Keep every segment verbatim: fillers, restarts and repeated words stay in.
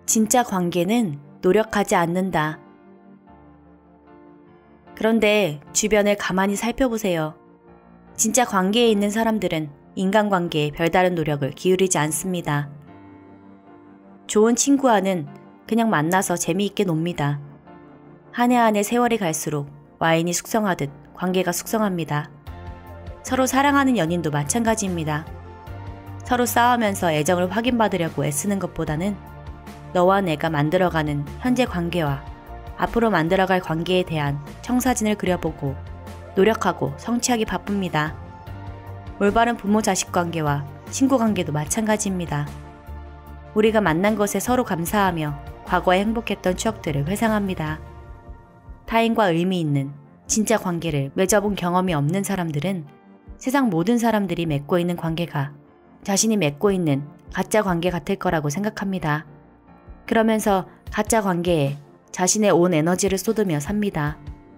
진짜 관계는 노력하지 않는다. 그런데 주변을 가만히 살펴보세요. 진짜 관계에 있는 사람들은 인간관계에 별다른 노력을 기울이지 않습니다. 좋은 친구와는 그냥 만나서 재미있게 놉니다. 한 해 한 해 세월이 갈수록 와인이 숙성하듯 관계가 숙성합니다. 서로 사랑하는 연인도 마찬가지입니다. 서로 싸우면서 애정을 확인받으려고 애쓰는 것보다는 너와 내가 만들어가는 현재 관계와 앞으로 만들어갈 관계에 대한 청사진을 그려보고 노력하고 성취하기 바쁩니다. 올바른 부모-자식 관계와 친구 관계도 마찬가지입니다. 우리가 만난 것에 서로 감사하며 과거에 행복했던 추억들을 회상합니다. 타인과 의미 있는 진짜 관계를 맺어본 경험이 없는 사람들은 세상 모든 사람들이 맺고 있는 관계가 자신이 맺고 있는 가짜 관계 같을 거라고 생각합니다. 그러면서 가짜 관계에 자신의 온 에너지를 쏟으며 삽니다.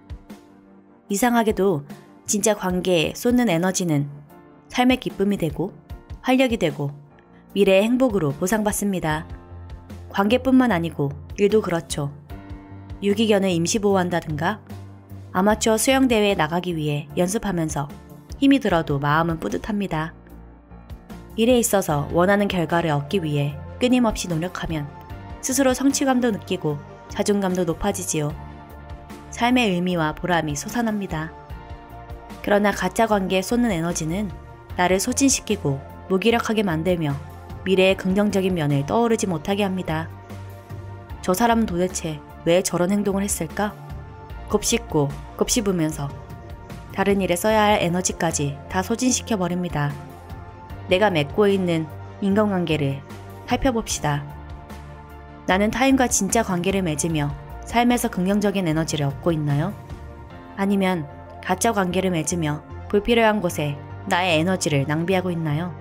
이상하게도 진짜 관계에 쏟는 에너지는 삶의 기쁨이 되고 활력이 되고 미래의 행복으로 보상받습니다. 관계뿐만 아니고 일도 그렇죠. 유기견을 임시보호한다든가 아마추어 수영대회에 나가기 위해 연습하면서 힘이 들어도 마음은 뿌듯합니다. 일에 있어서 원하는 결과를 얻기 위해 끊임없이 노력하면 스스로 성취감도 느끼고 자존감도 높아지지요. 삶의 의미와 보람이 솟아납니다. 그러나 가짜 관계에 쏟는 에너지는 나를 소진시키고 무기력하게 만들며 미래의 긍정적인 면을 떠오르지 못하게 합니다. 저 사람은 도대체 왜 저런 행동을 했을까? 곱씹고 곱씹으면서 다른 일에 써야 할 에너지까지 다 소진시켜버립니다. 내가 맺고 있는 인간관계를 살펴봅시다. 나는 타인과 진짜 관계를 맺으며 삶에서 긍정적인 에너지를 얻고 있나요? 아니면 가짜 관계를 맺으며 불필요한 곳에 나의 에너지를 낭비하고 있나요?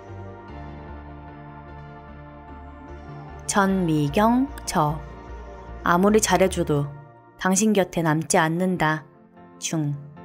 전미경 저 아무리 잘해줘도 당신 곁에 남지 않는다 중